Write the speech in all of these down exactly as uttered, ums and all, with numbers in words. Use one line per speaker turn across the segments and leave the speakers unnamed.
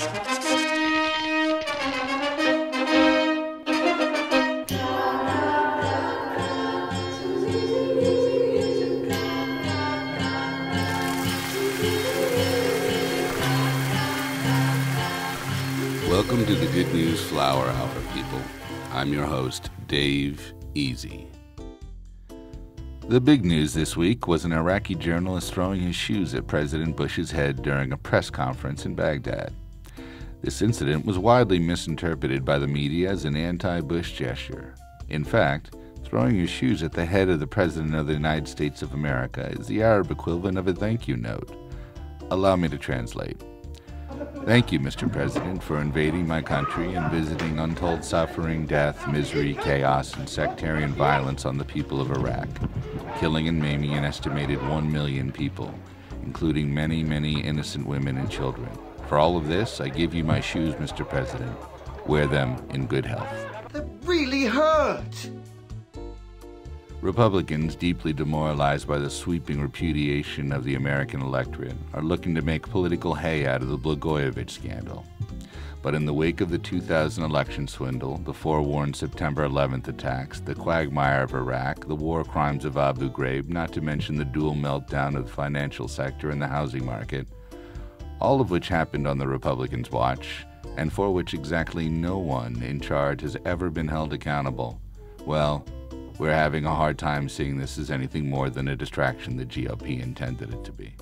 Welcome to the Good News Flower Hour, people. I'm your host, Dave Easy. The big news this week was an Iraqi journalist throwing his shoes at President Bush's head during a press conference in Baghdad. This incident was widely misinterpreted by the media as an anti-Bush gesture. In fact, throwing your shoes at the head of the President of the United States of America is the Arab equivalent of a thank you note. Allow me to translate. Thank you, Mister President, for invading my country and visiting untold suffering, death, misery, chaos, and sectarian violence on the people of Iraq, killing and maiming an estimated one million people, including many, many innocent women and children. For all of this, I give you my shoes, Mister President. Wear them in good health.
That really hurt!
Republicans, deeply demoralized by the sweeping repudiation of the American electorate, are looking to make political hay out of the Blagojevich scandal. But in the wake of the two thousand election swindle, the forewarned September eleventh attacks, the quagmire of Iraq, the war crimes of Abu Ghraib, not to mention the dual meltdown of the financial sector and the housing market, all of which happened on the Republicans' watch, and for which exactly no one in charge has ever been held accountable, well, we're having a hard time seeing this as anything more than a distraction the G O P intended it to be.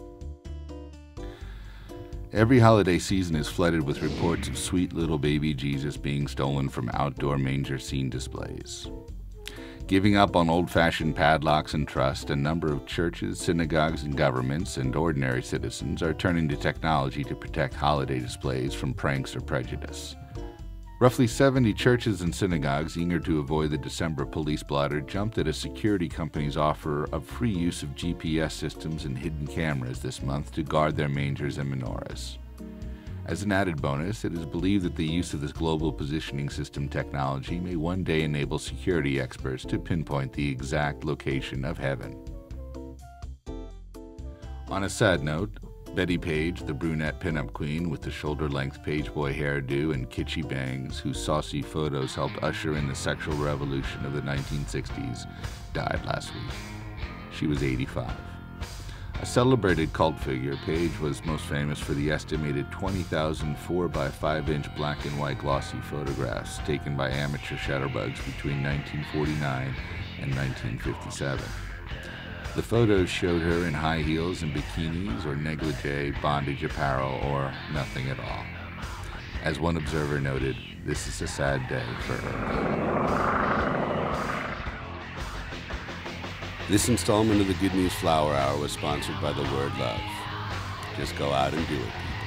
Every holiday season is flooded with reports of sweet little baby Jesus being stolen from outdoor manger scene displays. Giving up on old-fashioned padlocks and trust, a number of churches, synagogues, and governments and ordinary citizens are turning to technology to protect holiday displays from pranks or prejudice. Roughly seventy churches and synagogues, eager to avoid the December police blotter, jumped at a security company's offer of free use of G P S systems and hidden cameras this month to guard their mangers and menorahs. As an added bonus, it is believed that the use of this global positioning system technology may one day enable security experts to pinpoint the exact location of heaven. On a sad note, Betty Page, the brunette pinup queen with the shoulder-length pageboy hairdo and kitschy bangs, whose saucy photos helped usher in the sexual revolution of the nineteen sixties, died last week. She was eighty-five. A celebrated cult figure, Page was most famous for the estimated twenty thousand four by five inch black and white glossy photographs taken by amateur shutterbugs between nineteen forty-nine and nineteen fifty-seven. The photos showed her in high heels and bikinis or negligee, bondage apparel, or nothing at all. As one observer noted, this is a sad day for her. This installment of the Good News Flower Hour was sponsored by The Word Love. Just go out and do it.